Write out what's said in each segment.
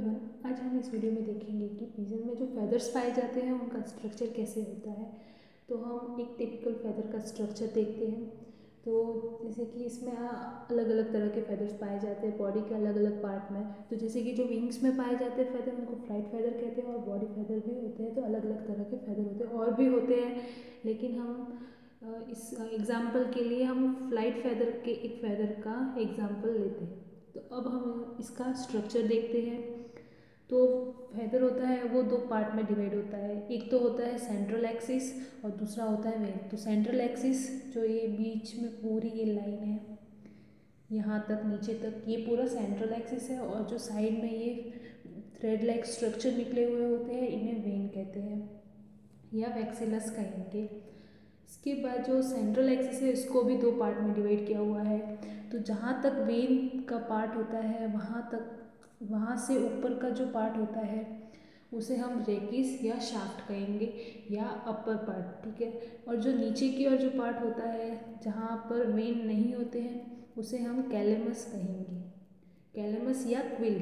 Everyone, आज हम इस वीडियो में देखेंगे कि पिजन में जो फेदर्स पाए जाते हैं उनका स्ट्रक्चर कैसे होता है। तो हम एक टिपिकल फेदर का स्ट्रक्चर देखते हैं। तो जैसे कि इसमें अलग अलग तरह के फेदर्स पाए जाते हैं बॉडी के अलग अलग पार्ट में। तो जैसे कि जो विंग्स में पाए जाते हैं फेदर उनको फ्लाइट फेदर कहते हैं, और बॉडी फेदर भी होते हैं। तो अलग अलग तरह के फेदर होते हैं और भी होते हैं, लेकिन हम इस एग्ज़ाम्पल के लिए हम फ्लाइट फेदर के एक फेदर का एग्ज़ाम्पल लेते हैं। तो अब हम इसका स्ट्रक्चर देखते हैं। तो फेदर होता है वो दो पार्ट में डिवाइड होता है। एक तो होता है सेंट्रल एक्सिस और दूसरा होता है वेन। तो सेंट्रल एक्सिस जो ये बीच में पूरी ये लाइन है यहाँ तक नीचे तक, ये पूरा सेंट्रल एक्सिस है। और जो साइड में ये थ्रेड लाइक स्ट्रक्चर निकले हुए होते हैं इन्हें वेन कहते हैं या वैक्सिलस कहेंगे। इसके बाद जो सेंट्रल एक्सिस है इसको भी दो पार्ट में डिवाइड किया हुआ है। तो जहाँ तक वेन का पार्ट होता है वहाँ से ऊपर का जो पार्ट होता है उसे हम रेकिस या शाफ्ट कहेंगे या अपर पार्ट, ठीक है। और जो नीचे की ओर जो पार्ट होता है जहाँ पर वेन नहीं होते हैं उसे हम कैलेमस कहेंगे, कैलेमस या क्विल,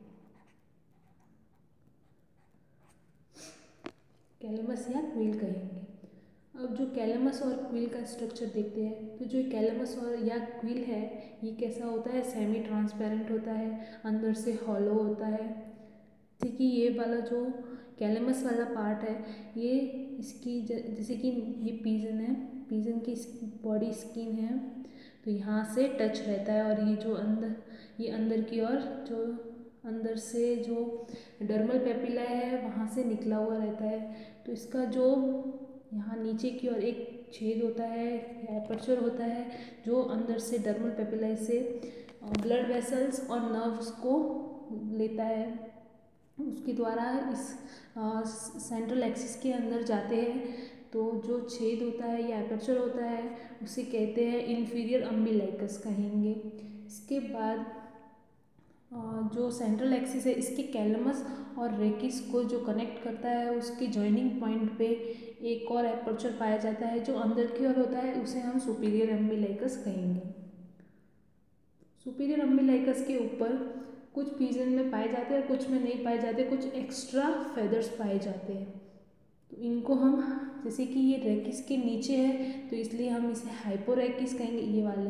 कैलेमस या क्विल कहेंगे। अब जो कैलेमस और क्विल का स्ट्रक्चर देखते हैं, तो जो कैलेमस और या क्विल है ये कैसा होता है, सेमी ट्रांसपेरेंट होता है, अंदर से हॉलो होता है। ठीक है, ये वाला जो कैलेमस वाला पार्ट है ये इसकी जैसे कि ये पिजन है, पिजन की बॉडी स्किन है तो यहाँ से टच रहता है। और ये जो ये अंदर की ओर जो अंदर से जो डर्मल पेपिला है वहाँ से निकला हुआ रहता है। तो इसका जो यहाँ नीचे की ओर एक छेद होता है या एपर्चर होता है जो अंदर से डर्मल पेपिला से ब्लड वेसल्स और नर्व्स को लेता है, उसके द्वारा इस सेंट्रल एक्सिस के अंदर जाते हैं। तो जो छेद होता है या एपर्चर होता है उसे कहते हैं इंफीरियर अम्बिलाइकस कहेंगे। इसके बाद जो सेंट्रल एक्सिस है इसके कैलमस और रेकिस को जो कनेक्ट करता है उसके जॉइनिंग पॉइंट पे एक और एपर्चर पाया जाता है जो अंदर की ओर होता है, उसे हम सुपीरियर अम्बिलाइकस कहेंगे। सुपीरियर अम्बिलाइकस के ऊपर कुछ पिजन में पाए जाते हैं, कुछ में नहीं पाए जाते, कुछ एक्स्ट्रा फेदर्स पाए जाते हैं। तो इनको हम जैसे कि ये रेकिस के नीचे है तो इसलिए हम इसे हाइपोरेकिस कहेंगे। ये वाले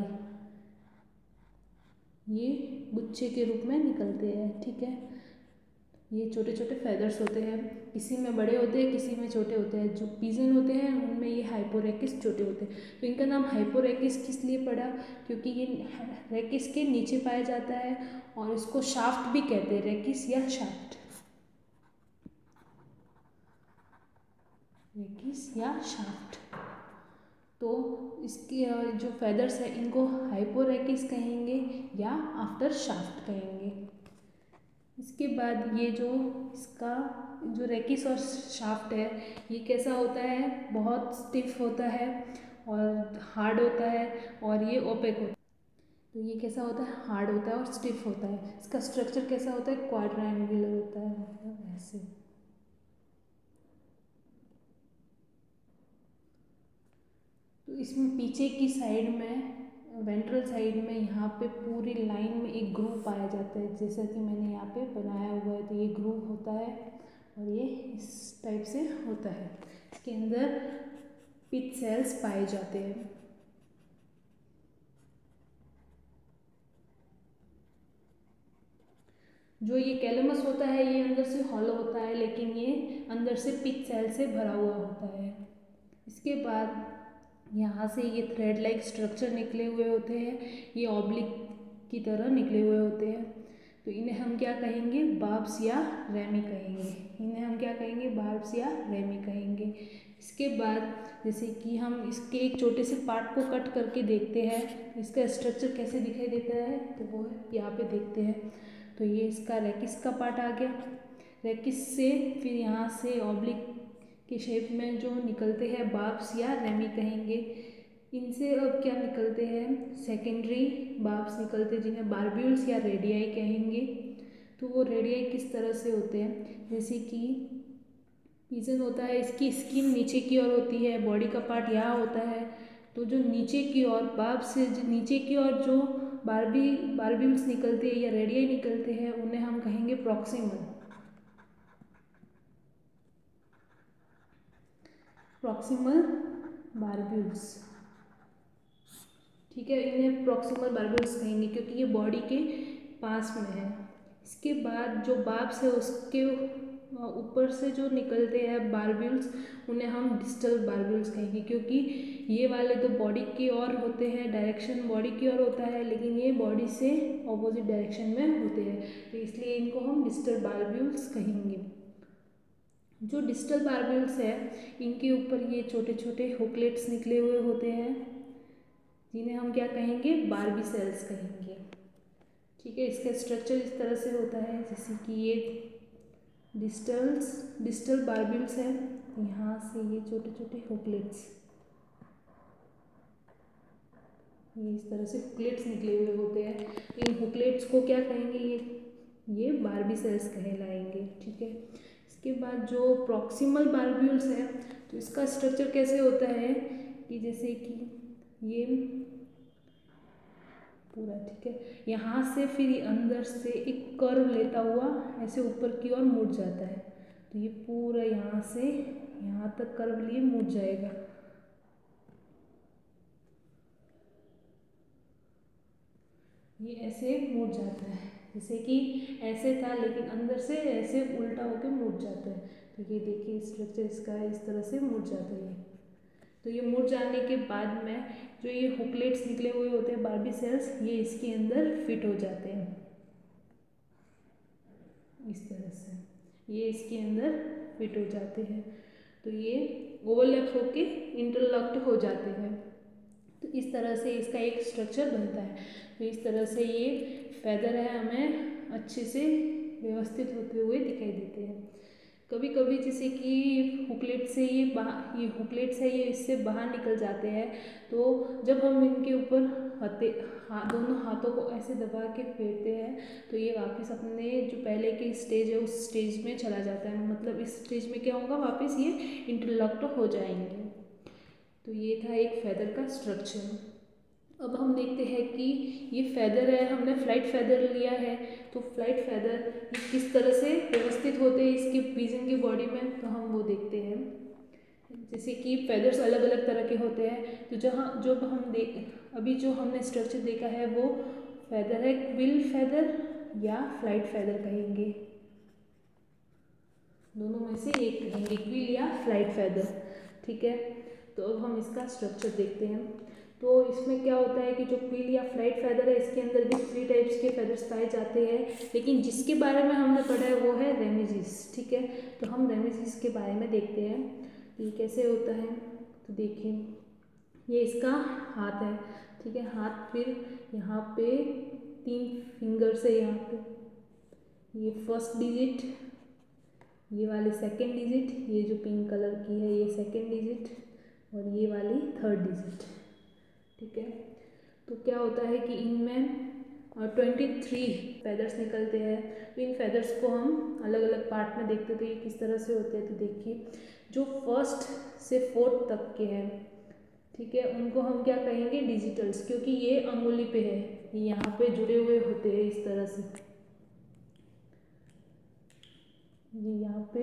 ये गुच्छे के रूप में निकलते हैं, ठीक है। ये छोटे छोटे फेदर्स होते हैं, किसी में बड़े होते हैं किसी में छोटे होते हैं। जो पिजन होते हैं उनमें ये हाइपोरेकिस छोटे होते हैं। तो इनका नाम हाइपोरेकिस किस लिए पड़ा, क्योंकि ये रेकिस के नीचे पाया जाता है और इसको शाफ्ट भी कहते हैं, रेकिस या शाफ्ट, रेकिस या शाफ्ट। तो इसके जो फेदर्स है इनको हाइपोरेकिस कहेंगे या आफ्टर शाफ्ट कहेंगे। इसके बाद ये जो इसका जो रेकिस और शाफ्ट है ये कैसा होता है, बहुत स्टिफ होता है और हार्ड होता है और ये ओपेक होता है। तो ये कैसा होता है, हार्ड होता है और स्टिफ होता है। इसका स्ट्रक्चर कैसा होता है, क्वाड्रेंगुलर होता है, मतलब ऐसे। तो इसमें पीछे की साइड में वेंट्रल साइड में यहाँ पे पूरी लाइन में एक ग्रूव पाया जाता है, जैसा कि मैंने यहाँ पे बनाया हुआ है। तो ये ग्रूव होता है और ये इस टाइप से होता है। इसके अंदर पिच सेल्स पाए जाते हैं। जो ये कैलमस होता है ये अंदर से हॉलो होता है, लेकिन ये अंदर से पिच सेल से भरा हुआ होता है। इसके बाद यहाँ से ये थ्रेड लाइक स्ट्रक्चर निकले हुए होते हैं, ये ऑब्लिक की तरह निकले हुए होते हैं। तो इन्हें हम क्या कहेंगे, बार्ब्स या रेमी कहेंगे। इन्हें हम क्या कहेंगे, बार्ब्स या रेमी कहेंगे। इसके बाद जैसे कि हम इसके एक छोटे से पार्ट को कट करके देखते हैं इसका स्ट्रक्चर कैसे दिखाई देता है, तो वो यहाँ पे देखते हैं। तो ये इसका रेकिस का पार्ट आ गया। रेकिस से फिर यहाँ से ऑब्लिक के शेप में जो निकलते हैं बार्ब्स या रेमी कहेंगे। इनसे अब क्या निकलते हैं, सेकेंडरी बार्ब्स निकलते हैं जिन्हें बारब्यूल्स या रेडियाई कहेंगे। तो वो रेडियाई किस तरह से होते हैं, जैसे कि पिजन होता है इसकी स्किन नीचे की ओर होती है, बॉडी का पार्ट यहाँ होता है। तो जो नीचे की ओर बार्ब से जो नीचे की ओर जो बारब्यूल्स निकलते हैं या रेडियाई निकलते हैं उन्हें हम कहेंगे प्रॉक्सिमल बारब्यूल्स। ठीक है, इन्हें प्रॉक्सिमल बारब्यूल्स कहेंगे क्योंकि ये बॉडी के पास में है। इसके बाद जो बार्ब्स है उसके ऊपर से जो निकलते हैं बारब्यूल्स उन्हें हम डिस्टल बारब्यूल्स कहेंगे क्योंकि ये वाले तो बॉडी की ओर होते हैं, डायरेक्शन बॉडी की ओर होता है, लेकिन ये बॉडी से ऑपोजिट डायरेक्शन में होते हैं, तो इसलिए इनको हम डिस्टल बारब्यूल्स कहेंगे। जो डिस्टल बारब्यूल्स है इनके ऊपर ये छोटे छोटे हुकलेट्स निकले हुए होते हैं जिन्हें हम क्या कहेंगे, बार्बी सेल्स कहेंगे। ठीक है, इसका स्ट्रक्चर इस तरह से होता है जैसे कि ये डिस्टल बारब्यूल्स है, यहाँ से ये छोटे छोटे हुकलेट्स, ये इस तरह से हुकलेट्स निकले हुए होते हैं। इन हुकलेट्स को क्या कहेंगे, ये बार्बी सेल्स कहलाएंगे। ठीक है, इसके बाद जो प्रॉक्सिमल बारब्यूल्स है तो इसका स्ट्रक्चर कैसे होता है कि जैसे कि ये पूरा, ठीक है, यहाँ से फिर अंदर से एक कर्व लेता हुआ ऐसे ऊपर की ओर मुड़ जाता है, तो ये पूरा यहाँ से यहाँ तक कर्व लिए मुड़ जाएगा। ये ऐसे मुड़ जाता है जैसे कि ऐसे था लेकिन अंदर से ऐसे उल्टा होकर मुड़ जाता है। तो ये देखिए स्ट्रक्चर इसका इस तरह से मुड़ जाता है। तो ये मुड़ जाने के बाद में जो ये हुकलेट्स निकले हुए होते हैं बार्बी सेल्स, ये इसके अंदर फिट हो जाते हैं इस तरह से, ये इसके अंदर फिट हो जाते हैं। तो ये ओवरलैप होके इंटरलॉक्ड हो जाते हैं। तो इस तरह से इसका एक स्ट्रक्चर बनता है। तो इस तरह से ये फेदर है हमें अच्छे से व्यवस्थित होते हुए दिखाई देते हैं। कभी कभी जैसे कि हुकलेट से ये हुकलेट्स है ये इससे बाहर निकल जाते हैं, तो जब हम इनके ऊपर दोनों हाथों को ऐसे दबा के फेरते हैं तो ये वापस अपने जो पहले की स्टेज है उस स्टेज में चला जाता है, मतलब इस स्टेज में क्या होगा, वापस ये इंटरलॉक्ड हो जाएंगे। तो ये था एक फेदर का स्ट्रक्चर। अब हम देखते हैं कि ये फेदर है, हमने फ्लाइट फेदर लिया है, तो फ्लाइट फेदर किस तरह से व्यवस्थित होते हैं इसके पिजन की बॉडी में, तो हम वो देखते हैं। जैसे कि फेदर्स अलग अलग तरह के होते हैं, तो अभी जो हमने स्ट्रक्चर देखा है वो फेदर है क्विल फेदर या फ्लाइट फेदर कहेंगे, दोनों में से एक कहेंगे, क्विल या फ्लाइट फेदर। ठीक है, तो अब हम इसका स्ट्रक्चर देखते हैं। तो इसमें क्या होता है कि जो क्विल या फ्लाइट फेदर है इसके अंदर भी 3 टाइप्स के फेदर्स पाए जाते हैं, लेकिन जिसके बारे में हमने पढ़ा है वो है रेमिजिस। ठीक है, तो हम रेमिजिस के बारे में देखते हैं ये कैसे होता है। तो देखिए ये इसका हाथ है, ठीक है, हाथ, फिर यहाँ पे 3 फिंगर्स है, यहाँ पे ये फर्स्ट डिजिट, ये वाली सेकेंड डिजिट, ये जो पिंक कलर की है ये सेकेंड डिजिट, और ये वाली थर्ड डिजिट। ठीक है, तो क्या होता है कि इनमें 23 फेदर्स निकलते हैं। तो इन फेदर्स को हम अलग अलग पार्ट में देखते तो ये किस तरह से होते हैं। तो देखिए जो फर्स्ट से 4th तक के हैं, ठीक है, उनको हम क्या कहेंगे, डिजिटल्स, क्योंकि ये अंगुली पे है, ये यहाँ पे जुड़े हुए होते हैं इस तरह से, ये यहाँ पे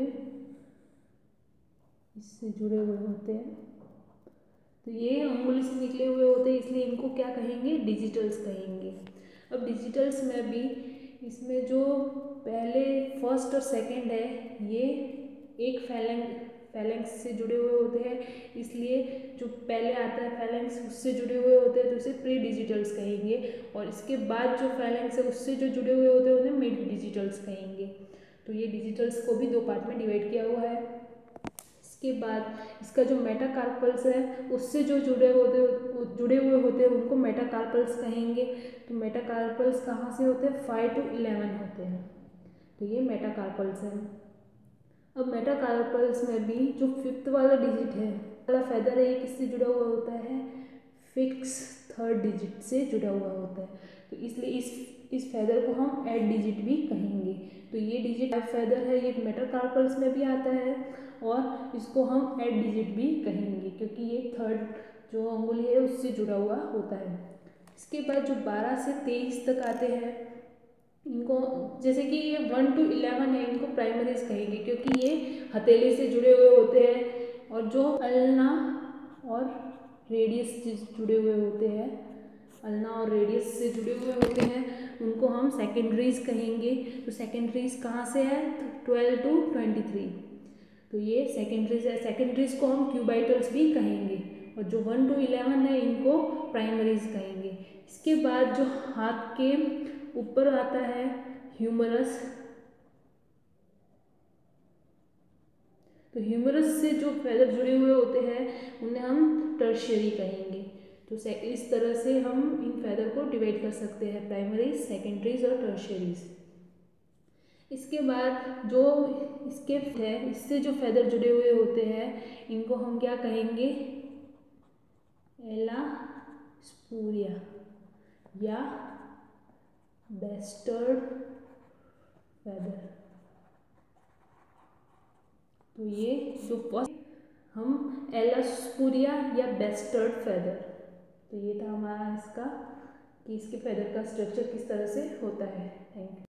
इससे जुड़े हुए होते हैं, तो ये अंगुली से निकले हुए होते हैं, इसलिए इनको क्या कहेंगे, डिजिटल्स कहेंगे। अब डिजिटल्स में भी इसमें जो पहले फर्स्ट और सेकंड है ये एक फैलेंक्स से जुड़े हुए होते हैं, इसलिए जो पहले आता है फैलेंक्स उससे जुड़े हुए होते हैं तो उसे प्री डिजिटल्स कहेंगे, और इसके बाद जो फैलेंक्स है उससे जो जुड़े हुए होते हैं उन्हें मिड डिजिटल्स कहेंगे। तो ये डिजिटल्स को भी 2 पार्ट में डिवाइड किया हुआ है। इसके बाद इसका जो मेटाकार्पल्स है उससे जो जुड़े हुए होते हैं उनको मेटाकार्पल्स कहेंगे। तो मेटाकार्पल्स कहाँ से होते हैं, 5 to 11 होते हैं, तो ये मेटाकार्पल्स है। अब मेटाकार्पल्स में भी जो 5th वाला डिजिट है वाला फेदर है ये किससे जुड़ा हुआ होता है, फिक्स 3rd डिजिट से जुड़ा हुआ होता है, तो इसलिए इस फेदर को हम 8 डिजिट भी कहेंगे। तो ये डिजिट फेदर है, ये मेटाकार्पल्स में भी आता है और इसको हम 8 डिजिट भी कहेंगे क्योंकि ये 3rd जो अंगुली है उससे जुड़ा हुआ होता है। इसके बाद जो 12 से 23 तक आते हैं, इनको जैसे कि ये 1 to 11 है, इनको प्राइमरीज कहेंगे क्योंकि ये हथेली से जुड़े हुए होते हैं। और जो अल्ना और रेडियस जुड़े हुए होते हैं, अल्ना और रेडियस से जुड़े हुए होते हैं, उनको हम सेकेंडरीज कहेंगे। तो सेकेंडरीज कहाँ से है? 12 to 23। तो ये सेकेंडरीज है। सेकेंडरीज को हम क्यूबाइटल्स भी कहेंगे। और जो 1 to 11 है, इनको प्राइमरीज कहेंगे। इसके बाद जो हाथ के ऊपर आता है ह्यूमरस, तो ह्यूमरस से जो फेदर जुड़े हुए होते हैं उन्हें हम टर्शियरी कहेंगे। तो इस तरह से हम इन फेदर को डिवाइड कर सकते हैं, प्राइमरीज, सेकेंडरीज और टर्शियरीज। इसके बाद जो इसके है, इससे जो फेदर जुड़े हुए होते हैं, इनको हम क्या कहेंगे? एलास्पूरिया या बेस्टर्ड फेदर। तो ये जो फर्स्ट हम एलास्पूरिया या बेस्टर्ड फेदर, तो ये था हमारा इसका कि इसके फेदर का स्ट्रक्चर किस तरह से होता है। Thank you.